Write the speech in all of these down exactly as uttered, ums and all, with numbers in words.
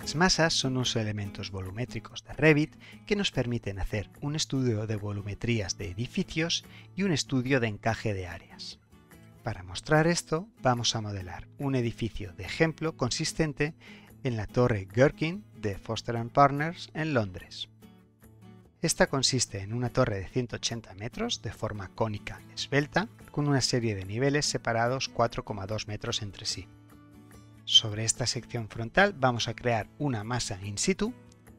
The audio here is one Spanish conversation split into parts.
Las masas son unos elementos volumétricos de Revit que nos permiten hacer un estudio de volumetrías de edificios y un estudio de encaje de áreas. Para mostrar esto, vamos a modelar un edificio de ejemplo consistente en la Torre Gherkin de Foster and Partners en Londres. Esta consiste en una torre de ciento ochenta metros de forma cónica esbelta con una serie de niveles separados cuatro coma dos metros entre sí. Sobre esta sección frontal vamos a crear una masa in situ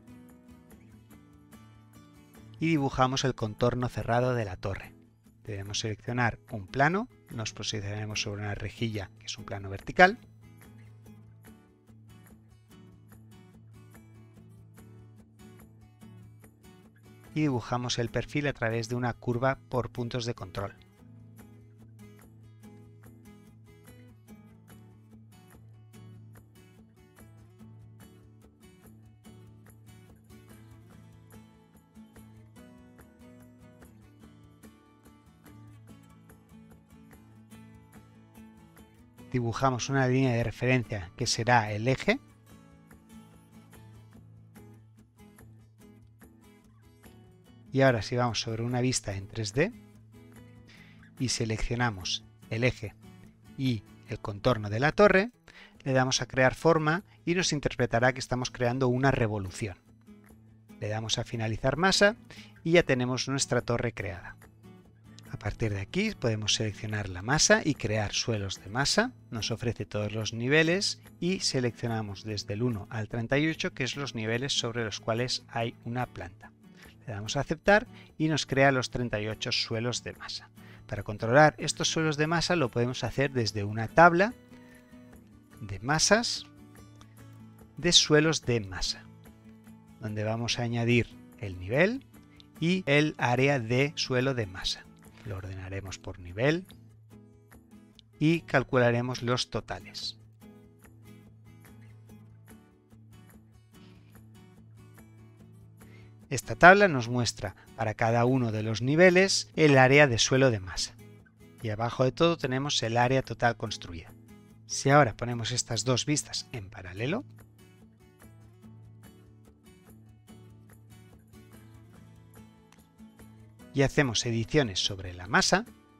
y dibujamos el contorno cerrado de la torre. Debemos seleccionar un plano, nos posicionaremos sobre una rejilla que es un plano vertical. Y dibujamos el perfil a través de una curva por puntos de control. Dibujamos una línea de referencia que será el eje. Y ahora si vamos sobre una vista en tres D y seleccionamos el eje y el contorno de la torre, le damos a crear forma y nos interpretará que estamos creando una revolución. Le damos a finalizar masa y ya tenemos nuestra torre creada. A partir de aquí podemos seleccionar la masa y crear suelos de masa. Nos ofrece todos los niveles y seleccionamos desde el uno al treinta y ocho, que es los niveles sobre los cuales hay una planta. Le damos a aceptar y nos crea los treinta y ocho suelos de masa. Para controlar estos suelos de masa lo podemos hacer desde una tabla de masas de suelos de masa, donde vamos a añadir el nivel y el área de suelo de masa. Lo ordenaremos por nivel y calcularemos los totales. Esta tabla nos muestra para cada uno de los niveles el área de suelo de masa. Y abajo de todo tenemos el área total construida. Si ahora ponemos estas dos vistas en paralelo, y hacemos ediciones sobre la masa,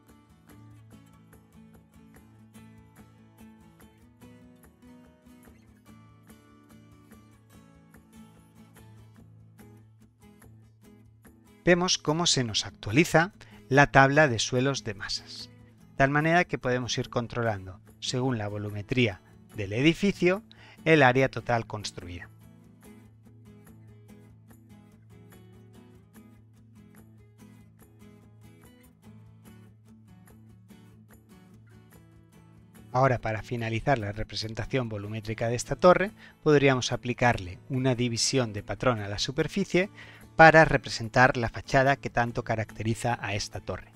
vemos cómo se nos actualiza la tabla de suelos de masas, de tal manera que podemos ir controlando, según la volumetría del edificio, el área total construida. Ahora, para finalizar la representación volumétrica de esta torre, podríamos aplicarle una división de patrón a la superficie para representar la fachada que tanto caracteriza a esta torre.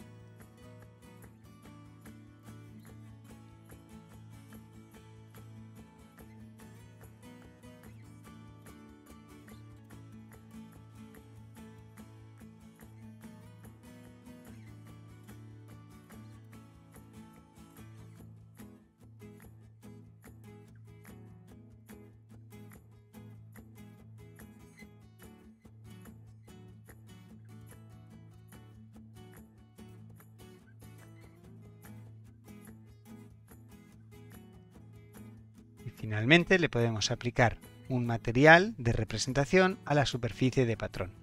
Finalmente le podemos aplicar un material de representación a la superficie de patrón.